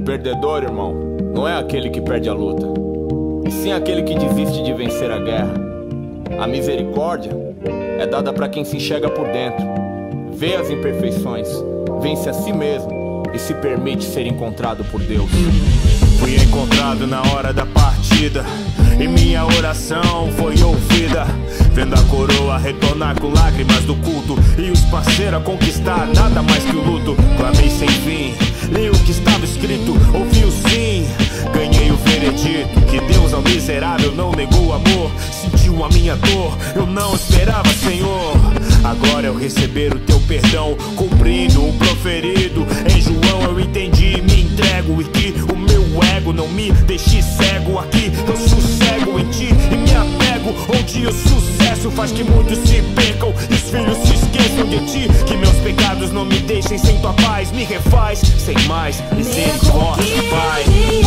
perdedor, irmão, não é aquele que perde a luta, e sim aquele que desiste de vencer a guerra. A misericórdia é dada para quem se enxerga por dentro, vê as imperfeições, vence a si mesmo e se permite ser encontrado por Deus. Fui encontrado na hora da partida e minha oração foi ouvida, vendo a coroa retornar com lágrimas do culto e os parceiros a conquistar nada mais que o luto. Clamei sem fim, li o que estava escrito, ouvi o sim, ganhei o veredito que Deus ao miserável não negou o amor. Sentiu a minha dor, eu não esperava, Senhor. Agora eu receber o teu perdão, cumprindo o proferido em João, eu entendi, me entrego e que o meu ego não me deixe cego. Aqui eu sossego em ti e me apego, onde o sucesso faz que muitos se percam e os filhos se esqueçam de ti. Que meus pecados não me deixem sem tua paz, me refaz sem mais misericórdia, Pai.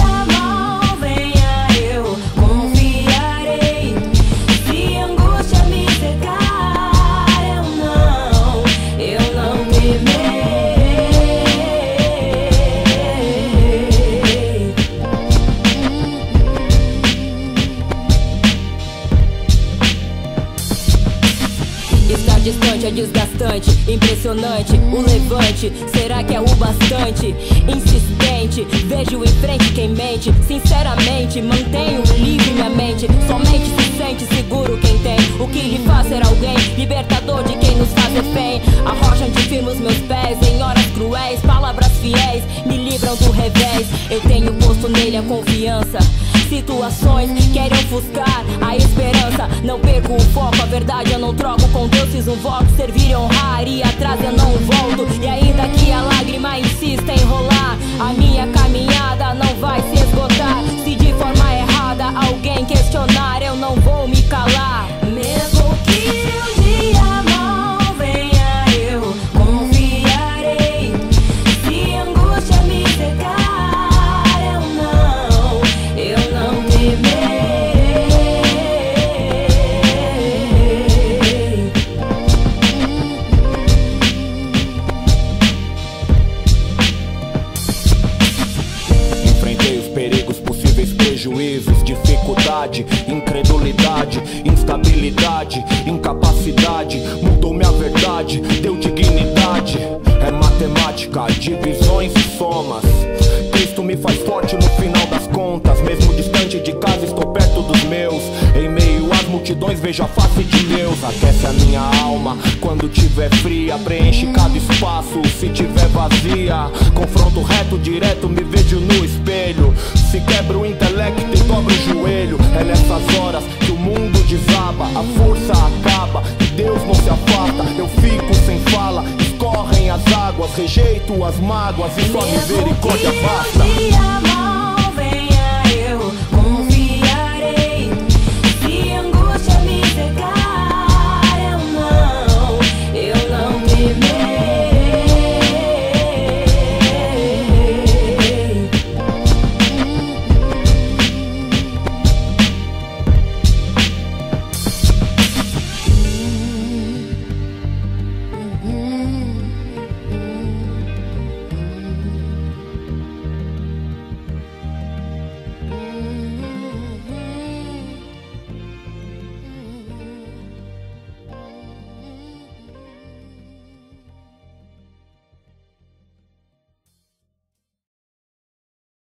Estar distante é desgastante, impressionante o levante, será que é o bastante? Insistente, vejo em frente quem mente, sinceramente mantenho livre minha mente. Somente se sente seguro quem tem o que lhe faz ser alguém, libertador de quem nos faz refém. A rocha onde firmo os meus pés em horas cruéis, palavras fiéis me livram do revés. Eu tenho posto nele a confiança, situações querem ofuscar a esperança. Não perco o foco, a verdade eu não troco. Com Deus fiz um voto, servir e honrar, e atrás eu não volto. E ainda que a lágrima insista em rolar, a minha caminhada não vai se esgotar. Se de forma errada alguém questionar, eu não vou me calar. Mesmo que um dia mal venha, eu confiarei. Se a angústia me cercar, eu não temerei. Enfrentei os perigos, possíveis prejuízos, dificuldade, incredulidade, instabilidade, incapacidade. Mudou minha verdade, deu dignidade. É matemática, divisões e somas. Cristo me faz forte no final das contas. Mesmo distante de casa, estou perto dos meus. Em meio às multidões, vejo a face de Deus. Aquece a minha alma quando tiver fria, preenche cada espaço se tiver vazia. Confronto reto, direto, me vejo no espelho. Se quebra o intelecto e dobra o joelho. É nessas horas que o mundo desaba, a força acaba e Deus não se afasta. Eu fico sem fala, escorrem as águas, rejeito as mágoas e sua misericórdia basta.